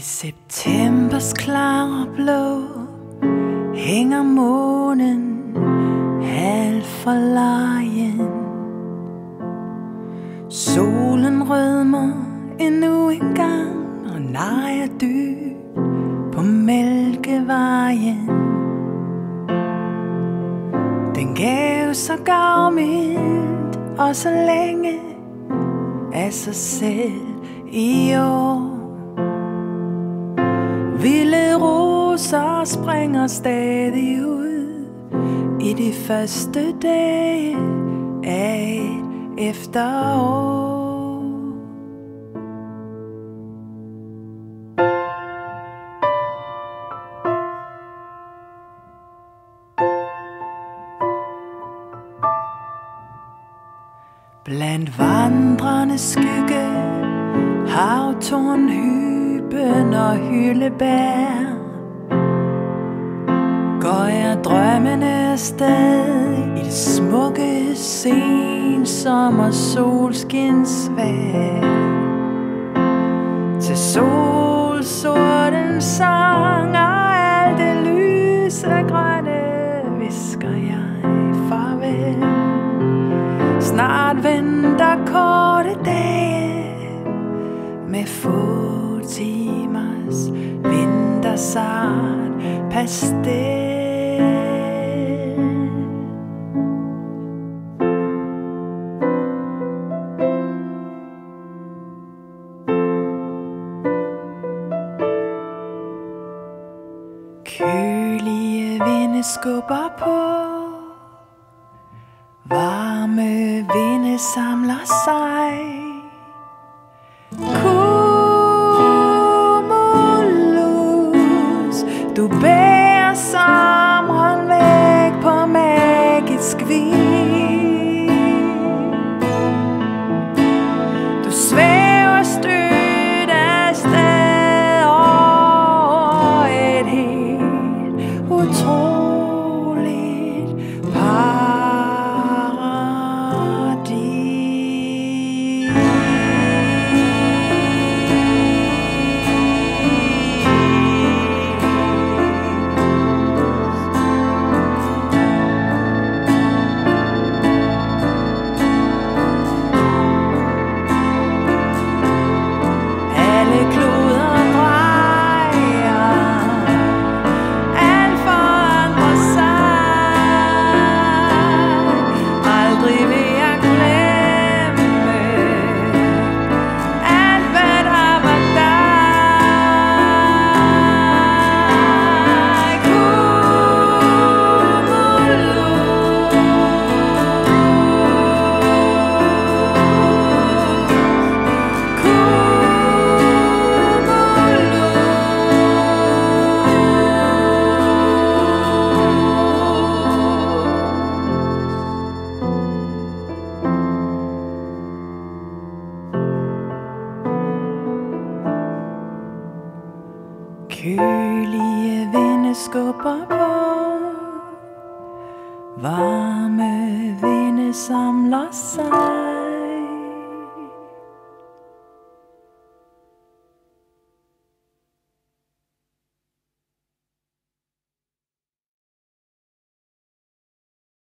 septembers klare blå hænger månen halv forlegen. Solen rødmer endnu en gang og nejer dyb på Mælkevejen. Den gav så gavmildt og så længe af sig selv i år. Vilde roser springer stadig ud i de første dage af et efterår. Blandt vandrende skygge, havtorn, hyben og hyldebær, går jeg drømmende afsted i det smukke sensommer solskinsvejr. Til solsorten sang og alt det lysegrønne visker jeg farvel. Snart venter korte dage med få timers vintersart pastel. Kølige vinde skubber på, varme vinde samler sig. Cumulus, du bærer sommeren væk på magisk vis. Du svæver stødt afsted over et helt utroligt kølige vinde skubber på, varme vinde samler sig.